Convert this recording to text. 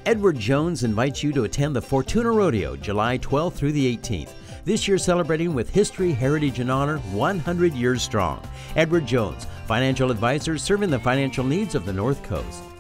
Edward Jones invites you to attend the Fortuna Rodeo July 12th through the 18th. This year celebrating with history, heritage, and honor 100 years strong. Edward Jones, financial advisor serving the financial needs of the North Coast.